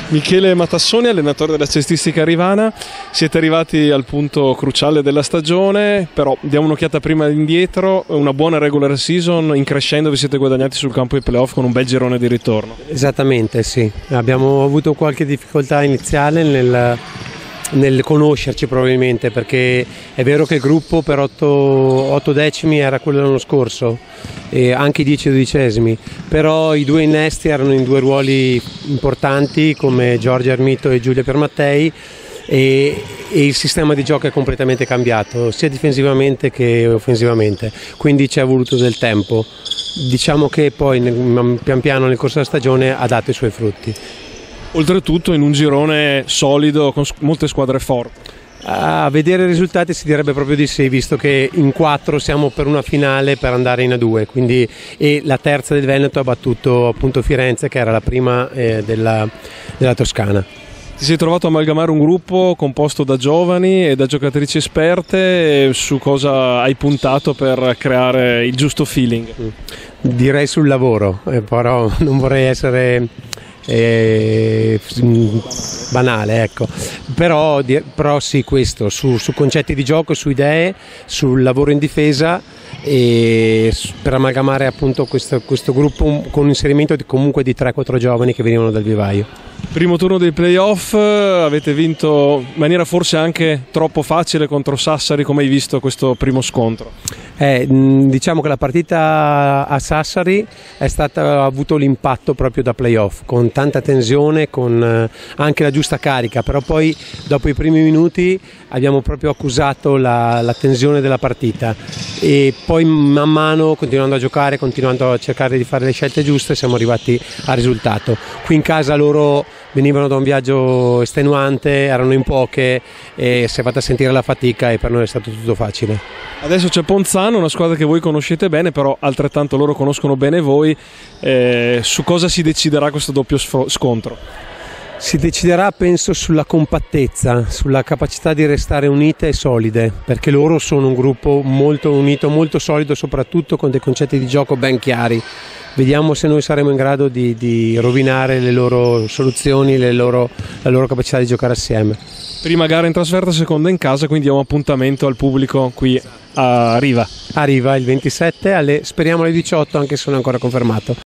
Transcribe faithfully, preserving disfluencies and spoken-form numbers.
Michele Matassoni, allenatore della cestistica Rivana. Siete arrivati al punto cruciale della stagione, però diamo un'occhiata prima indietro. Una buona regular season, in crescendo vi siete guadagnati sul campo di playoff con un bel girone di ritorno. Esattamente, sì. Abbiamo avuto qualche difficoltà iniziale nel, nel conoscerci probabilmente, perché è vero che il gruppo per otto decimi era quello dell'anno scorso, e anche i dieci dodicesimi, però i due innesti erano in due ruoli importanti come Giorgia Ermito e Giulia Piermattei, e, e il sistema di gioco è completamente cambiato sia difensivamente che offensivamente, quindi ci è voluto del tempo. Diciamo che poi nel, pian piano nel corso della stagione ha dato i suoi frutti. Oltretutto in un girone solido con molte squadre forti. A vedere i risultati si direbbe proprio di sì, visto che in quattro siamo per una finale per andare in A due, quindi, e la terza del Veneto ha battuto appunto Firenze, che era la prima eh, della, della Toscana. Ti sei trovato a amalgamare un gruppo composto da giovani e da giocatrici esperte. Su cosa hai puntato per creare il giusto feeling? Direi sul lavoro, eh, però non vorrei essere Eh, banale, ecco. Però, però sì, questo su, su concetti di gioco, su idee, sul lavoro in difesa, e per amalgamare appunto questo, questo gruppo con un inserimento di, comunque di tre quattro giovani che venivano dal vivaio. Primo turno dei playoff, avete vinto in maniera forse anche troppo facile contro Sassari. Come hai visto questo primo scontro? Eh, diciamo che la partita a Sassari è stata, ha avuto l'impatto proprio da playoff, con tanta tensione, con eh, anche la giusta carica, però poi dopo i primi minuti abbiamo proprio accusato la, la tensione della partita, e poi man mano, continuando a giocare, continuando a cercare di fare le scelte giuste, siamo arrivati al risultato. Qui in casa loro venivano da un viaggio estenuante, erano in poche e si è fatta sentire la fatica, e per noi è stato tutto facile. Adesso c'è Ponzano, una squadra che voi conoscete bene, però altrettanto loro conoscono bene voi. Eh, su cosa si deciderà questo doppio scontro? Si deciderà, penso, sulla compattezza, sulla capacità di restare unite e solide, perché loro sono un gruppo molto unito, molto solido, soprattutto con dei concetti di gioco ben chiari. Vediamo se noi saremo in grado di, di rovinare le loro soluzioni, le loro, la loro capacità di giocare assieme. Prima gara in trasferta, seconda in casa, quindi diamo appuntamento al pubblico qui a Riva. A Riva il ventisette, alle, speriamo alle diciotto, anche se non è ancora confermato.